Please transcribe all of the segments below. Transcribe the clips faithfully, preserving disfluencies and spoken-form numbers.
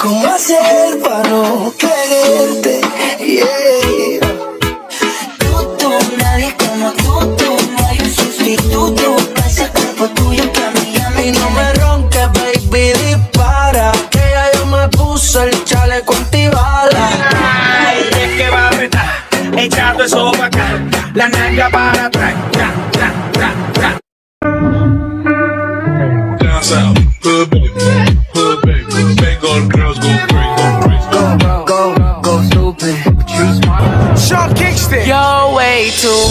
¿Cómo hacer para no quererte? Yeah. Tú, tú, nadie como tú, tú. No hay un sustituto para ese cuerpo tuyo que a mí, a mí. Y no me ronques, baby, dispara. Que ya yo me puse el chaleco antibala. Ay, es que va a apretar, echando eso para acá, la nalga para atrás, tra, tra, tra, tra. Down south, hood baby, hood baby, Bengal girls go crazy, go crazy. Go, go, go, go stupid. You smart. Sean Kingston, You're way too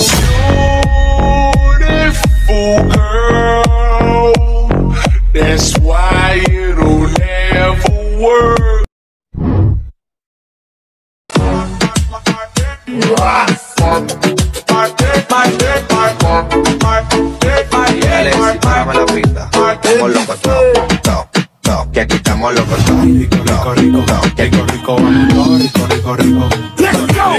Beautiful girl, that's why it'll never work. Dale, la pista, estamos locos todos, todos, todos, que aquí estamos locos todos. Rico, rico, rico, que aquí rico, rico, rico, rico, rico. let's go.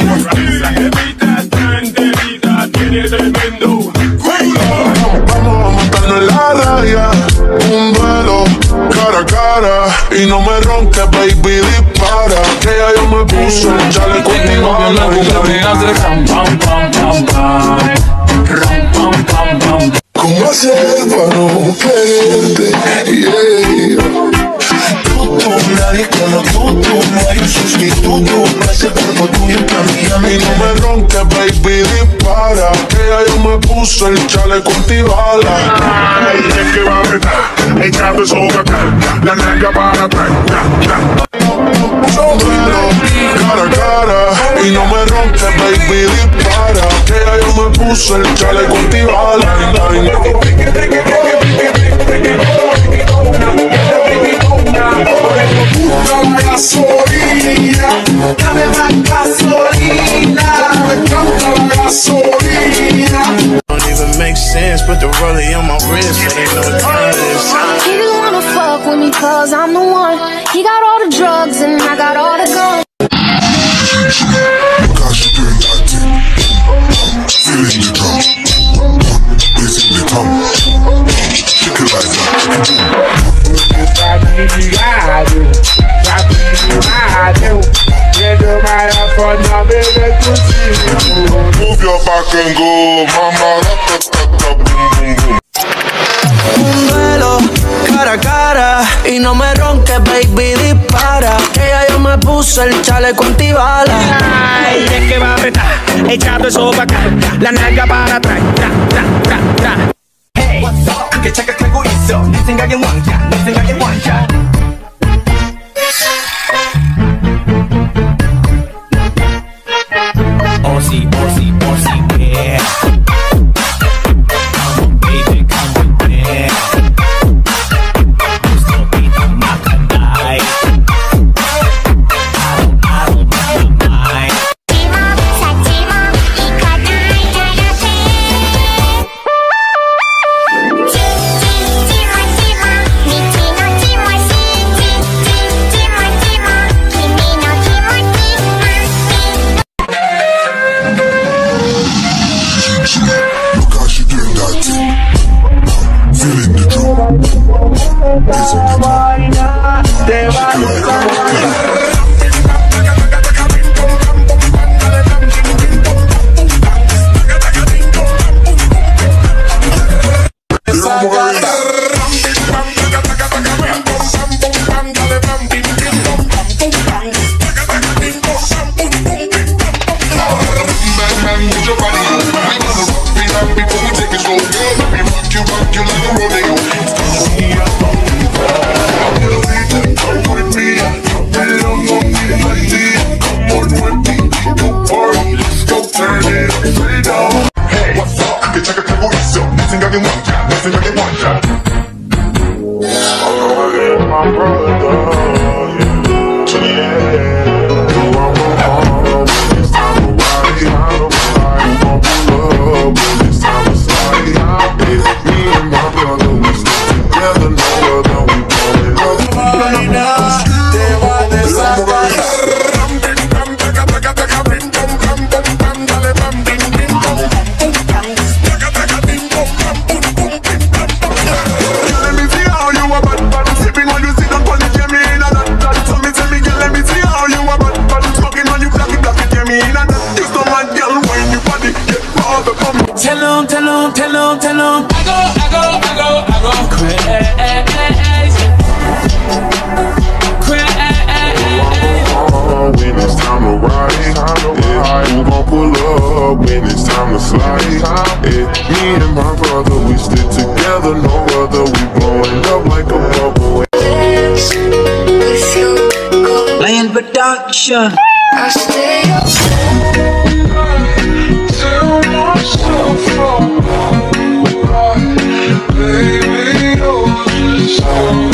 Tiene tremendo culo. Vamos a montarnos en la raya, un duelo cara a cara. Y no me ronques, baby, dispara. Que ya yo me puse un chaleco antibala. ¿Cómo hacer para no quererte? Yeah. tú, tú, nadie como tú, tú. No hay un sustituto para ese cuerpo tuyo que a mí, a mí. Y no me ronques, baby, dispara. Que ya yo me puse el chaleco antibala. Ay, es que va a apretar, echando eso para acá, la nalga para atrás, cara a cara. Y no me ronques, baby, dispara. Que ya yo me puse el chaleco antibala. Gasolina, dame más gasolina, me encanta la gasolina. Don't even make sense, put the rollie on my wrist, so they know what time it is. He just wanna fuck with me cause I'm the one. He got all the drugs and I got all the guns. Look how she doing that thing. Feeling the drum, raising the tongue. Shake it like that. Move your back and go, mama. Un duelo cara a cara. Y no me ronques, baby, dispara. Que ya yo me puse el chaleco antibala. Ay, es que va a apretar, echando eso para acá, la nalga para atrás, tra, tra, tra, tra. Hey, que 착각하고 있어, 네 생각엔 왕자, 네 생각엔 왕자. Aussie, Aussie, Aussie, yeah. Baby, come with me. Gusto kita makanay. I don't, I don't mind. Look how she doing that thing. Feeling the drum, raising the tongue. Shake it like that. Rodeo. 'em, tell 'em, I go, I go, I go, I go crazy. When it's time to ride, yeah, who gon' pull up when it's time to slide? Yeah, me and my brother, we stick together, no other. We blowing up like a bubble. Lion production. I stay up. Tell myself from baby, you're just so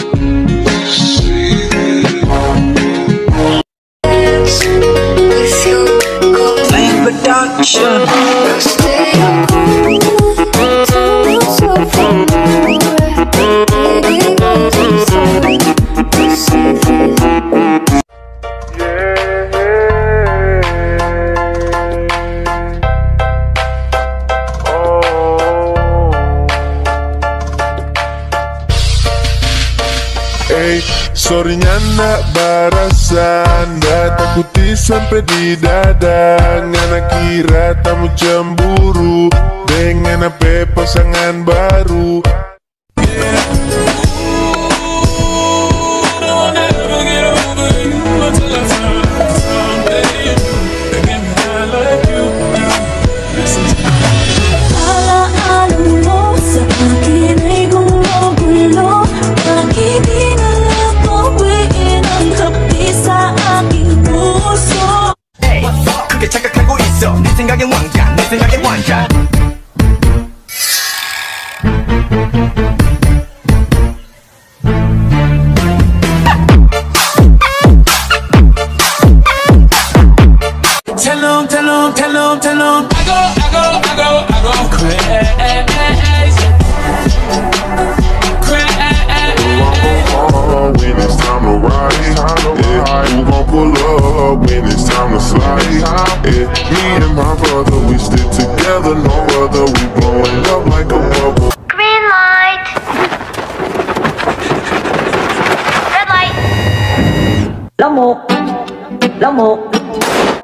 Production. Hey, sorrynya nak barasan, dah takuti sampai di dada. Ngana kira tamu cemburu dengan apa pasangan baru. 착각하고 있어 내 생각엔 왕자 내 생각엔 왕자 Tell 'em, tell 'em, tell 'em, tell 'em I go, I go, I go, I go crazy When it's time to ride, yeah, who gon' pull up when it's time to slide? Yeah, me and my brother, we stick together, no other. We blowing up like a bubble. Green light. Red light. Lomo, Lomo.